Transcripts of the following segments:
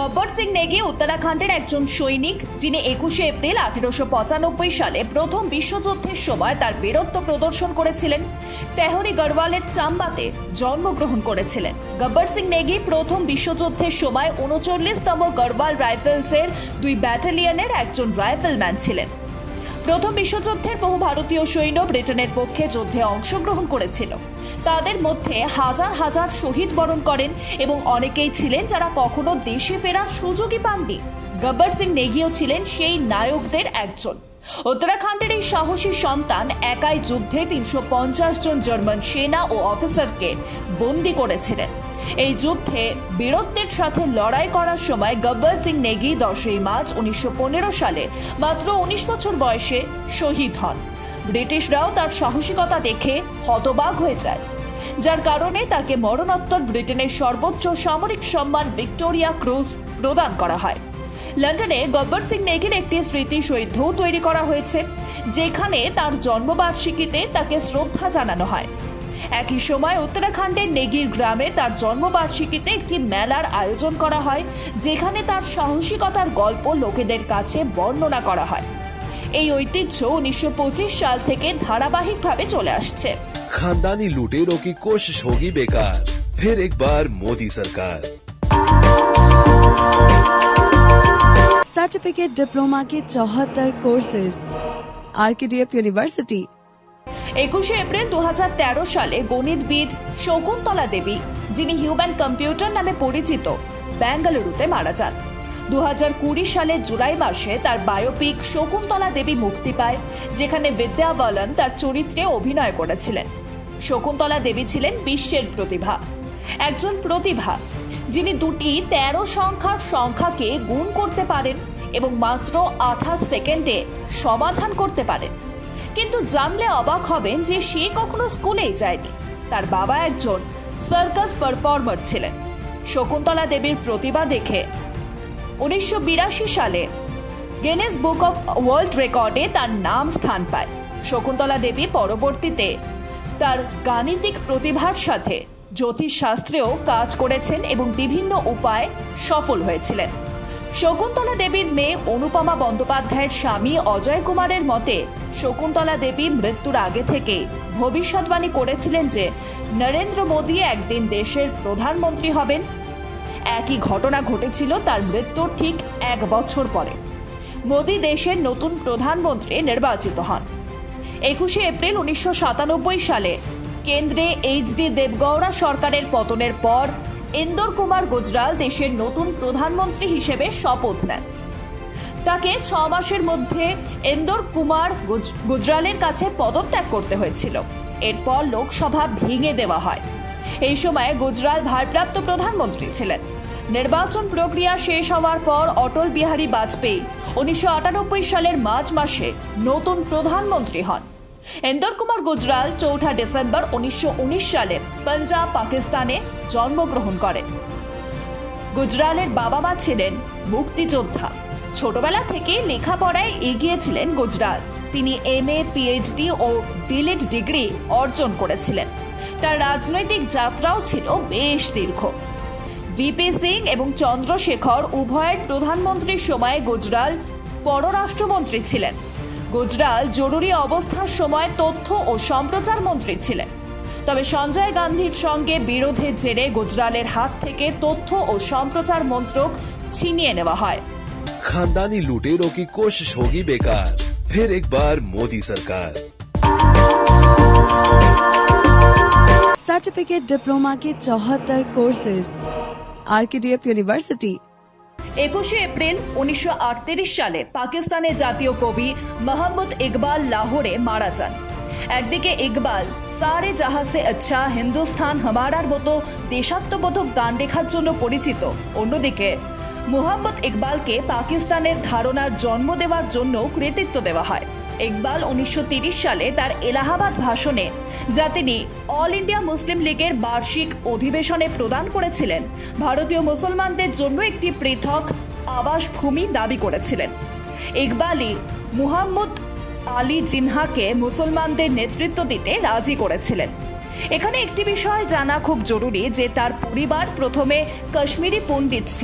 Gabbar Singh Nikki উত্তরাখণ্ডের একজন সৈনিক, যিনি 21শে এপ্রিল 1895 সালে প্রথম বিশ্বযুদ্ধের সময় তার বীরত্ব প্রদর্শন করেছিলেন। তেহরি গড়ওয়ালের চাম্বাতে জন্মগ্রহণ করেছিলেন। গব্বর সিং নেগি প্রথম বিশ্বযুদ্ধের সময় 39তম গড়ওয়াল রাইফেলসের 2 ব্যাটালিয়নের একজন রাইফেলম্যান ছিলেন। প্রথম বিশ্বযুদ্ধের বহু ভারতীয় সৈন্য ব্রিটেনের পক্ষে যুদ্ধে অংশগ্রহণ করেছিল। তাদের মধ্যে হাজার হাজার শহীদ বরণ করেন এবং অনেকেই ছিলেন যারা কখনো দেশে ফেরার সুযোগই পাননি। গব্বর সিং নেগিও ছিলেন সেই নায়কদের একজন। উত্তরাখণ্ডের এই সাহসী সন্তান একাই যুদ্ধে 350 জন জার্মান সেনা ও অফিসারকে বন্দী করেছিলেন। এই যুদ্ধে বীরত্বের সাথে লড়াই করার সময় গব্বর সিং নেগি 10ই মার্চ 1915 সালে মাত্র 19 বছর বয়সে শহীদ হন। ব্রিটিশরাও তার সাহসিকতা দেখে হতবাক হয়ে যায়, যার কারণে তাকে মরণোত্তর ব্রিটেনের সর্বোচ্চ সামরিক সম্মান ভিক্টোরিয়া ক্রুজ প্রদান করা হয়। লন্ডনে গব্বর সিং নেগির একটি স্মৃতিসৌধ তৈরি করা হয়েছে, যেখানে তার জন্মবার্ষিকীতে তাকে শ্রদ্ধা জানানো হয়। একই সময় উত্তরাখণ্ডের নেগির গ্রামে তার জন্মবার্ষিকীতে একটি মেলার আয়োজন করা হয়, যেখানে তার সাহসিকতার গল্প লোকেদের কাছে বর্ণনা করা হয়। এই ঐতিহ্য 1925 সাল থেকে ধারাবাহিকভাবে চলে আসছে। खानदानी लुटेरों की कोशिश होगी बेकार, फिर एक बार मोदी सरकार। सर्टिफिकेट डिप्लोमा के 74 कोर्सेज आरकेडीएफ यूनिवर्सिटी। 21শে এপ্রিল 2013 সালে গণিতবিদ শকুন্তলা দেবী, যিনি হিউম্যান কম্পিউটার নামে পরিচিত, বেঙ্গালুরুতে মারা যান। 2020 সালের জুলাই মাসে তার বায়োপিক শকুন্তলা দেবী মুক্তি পায়, যেখানে বিদ্যা বালান তার চরিত্রে অভিনয় করেছিলেন। শকুন্তলা দেবী ছিলেন বিশ্বের প্রতিভা, একজন প্রতিভা যিনি দুটি 13 সংখ্যার সংখ্যাকে গুণ করতে পারেন এবং মাত্র 28 সেকেন্ডে সমাধান করতে পারেন। কিন্তু জানলে অবাক হবেন যে সে কখনো স্কুলেই যায়নি। তার বাবা একজন সার্কাস পারফর্মার ছিলেন। শকুন্তলা দেবীর প্রতিভা দেখে 1982 সালে গিনেস বুক অফ ওয়ার্ল্ড রেকর্ডে তার নাম স্থান পায়। শকুন্তলা দেবী পরবর্তীতে তার গাণিতিক প্রতিভার সাথে জ্যোতিষশাস্ত্রেও কাজ করেছেন এবং বিভিন্ন উপায়ে সফল হয়েছিলেন। শকুন্তলা দেবীর মেয়ে অনুপমা বন্দ্যোপাধ্যায়ের স্বামী অজয় কুমারের মতে শকুন্তলা দেবী মৃত্যুর আগে থেকে ভবিষ্যৎবাণী করেছিলেন যে নরেন্দ্র মোদী একদিন দেশের প্রধানমন্ত্রী হবেন। একই ঘটনা ঘটেছিল তার মৃত্যুর ঠিক 1 বছর পরে। মোদী দেশের নতুন প্রধানমন্ত্রী নির্বাচিত হন। 21শে এপ্রিল 1997 সালে কেন্দ্রে এইচডি দেবগৌড়া সরকারের পতনের পর ইন্দর কুমার গুজরাল দেশের নতুন প্রধানমন্ত্রী হিসেবে শপথ নেন। তাকে 6 মাসের মধ্যে ইন্দর কুমার গুজরালের কাছে পদত্যাগ করতে হয়েছিল। এরপর লোকসভা ভেঙে দেওয়া হয়। এই সময় গুজরাল ভারপ্রাপ্ত প্রধানমন্ত্রী ছিলেন। নির্বাচন প্রক্রিয়া শেষ হওয়ার পর অটল বিহারী বাজপেয়ী 1998 সালের মার্চ মাসে নতুন প্রধানমন্ত্রী হন। ইন্দর কুমার গুজরাল 4 ডিসেম্বর 1919 সালে পাঞ্জাব, পাকিস্তানে জন্মগ্রহণ করেন। গুজরালের বাবা মা ছিলেন মুক্তিযোদ্ধা। ছোটবেলা থেকে লেখাপড়ায় এগিয়ে ছিলেন গুজরাল। তিনি MA, PhD ও ডিলিট ডিগ্রি অর্জন করেছিলেন। তার রাজনৈতিক যাত্রাও ছিল বেশ দীর্ঘ। ভিপি সিং এবং চন্দ্রশেখর উভয়ের প্রধানমন্ত্রীর সময় গুজরাল পররাষ্ট্রমন্ত্রী ছিলেন। গুজরাল জরুরি অবস্থার সময় তথ্য ও সম্প্রচার মন্ত্রী ছিলেন। তবে সঞ্জয় গান্ধীর সঙ্গে বিরোধের জেরে গুজরালের হাত থেকে তথ্য ও সম্প্রচার মন্ত্রক ছিনিয়ে নেওয়া হয়। खानदानी लुटेरों की कोशिश होगी बेकार, फिर एक बार मोदी सरकार। सर्टिफिकेट डिप्लोमा के 74 कोर्सेज आरकेडीएफ यूनिवर्सिटी। 21শে এপ্রিল 1938 সালে পাকিস্তানের জাতীয় কবি মোহাম্মদ ইকবাল লাহোরে মারা যান। একদিকে ইকবাল সারে জাহাঁ সে আচ্ছা হিন্দুস্তান হামারার মতো দেশাত্মবোধক গান লেখার জন্য পরিচিত, অন্যদিকে মোহাম্মদ ইকবালকে পাকিস্তানের ধারণার জন্ম দেওয়ার জন্য কৃতিত্ব দেওয়া হয়। ইকবাল 1930 সালে তার এলাহাবাদ ভাষণে, যা তিনি অল ইন্ডিয়া মুসলিম লীগের বার্ষিক অধিবেশনে প্রদান করেছিলেন, ভারতীয় মুসলমানদের জন্য একটি পৃথক আবাসভূমি দাবি করেছিলেন। ইকবালই মুহাম্মদ আলী জিন্নাহকে মুসলমানদের নেতৃত্ব দিতে রাজি করেছিলেন। এখানে একটি বিষয় জানা খুব জরুরি যে তার পরিবার প্রথমে কাশ্মীরি পণ্ডিত ছিল।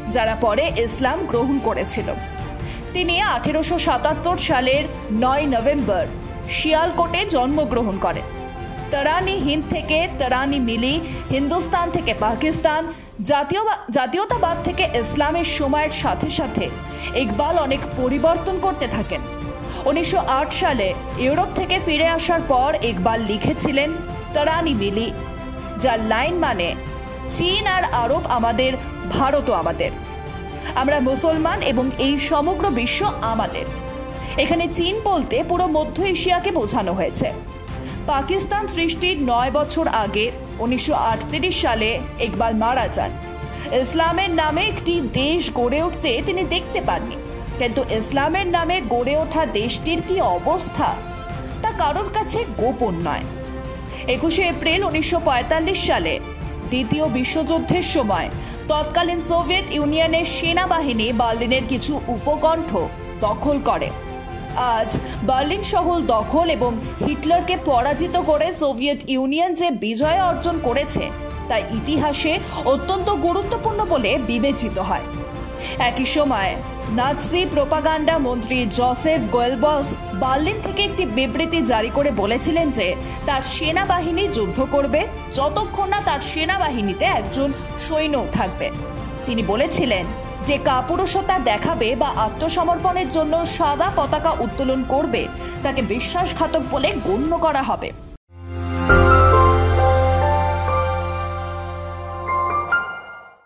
যারা পরে ইসলাম গ্রহণ করেছিল। তিনি 1877 সালের 9 নভেম্বর শিয়ালকোটে জন্মগ্রহণ করেন। তরানি হিন্দ থেকে তরানি মিলি, হিন্দুস্তান থেকে পাকিস্তান, জাতীয়তাবাদ থেকে ইসলামের সময়ের সাথে সাথে ইকবাল অনেক পরিবর্তন করতে থাকেন। 1908 সালে ইউরোপ থেকে ফিরে আসার পর ইকবাল লিখেছিলেন তরানি মিলি, যার লাইন মানে চীন আর আরব আমাদের, ভারতও আমাদের, আমরা মুসলমান এবং এই সমগ্র বিশ্ব আমাদের। এখানে চীন বলতে পুরো মধ্য এশিয়াকে বোঝানো হয়েছে। পাকিস্তান সৃষ্টির 9 বছর আগে 1938 সালে ইকবাল মারা যান। ইসলামের নামে একটি দেশ গড়ে উঠতে তিনি দেখতে পাননি, কিন্তু ইসলামের নামে গড়ে ওঠা দেশটির কি অবস্থা তা কারোর কাছে গোপন নয়। 21 এপ্রিল 1945 সালে দ্বিতীয় বিশ্বযুদ্ধের সময় তৎকালীন সোভিয়েত ইউনিয়নের সেনাবাহিনী বার্লিনের কিছু উপকণ্ঠ দখল করে। আজ বার্লিন শহর দখল এবং হিটলারকে পরাজিত করে সোভিয়েত ইউনিয়ন যে বিজয় অর্জন করেছে তা ইতিহাসে অত্যন্ত গুরুত্বপূর্ণ বলে বিবেচিত হয়। একই সময় নাৎসি প্রোপাগান্ডা মন্ত্রী জোসেফ গোয়েলবস বার্লিন থেকে একটি বিবৃতি জারি করে বলেছিলেন যে তার সেনাবাহিনী যুদ্ধ করবে যতক্ষণ না তার সেনাবাহিনীতে একজন সৈন্যও থাকবে। তিনি বলেছিলেন যে কাপুরুষতা দেখাবে বা আত্মসমর্পণের জন্য সাদা পতাকা উত্তোলন করবে তাকে বিশ্বাসঘাতক বলে গণ্য করা হবে।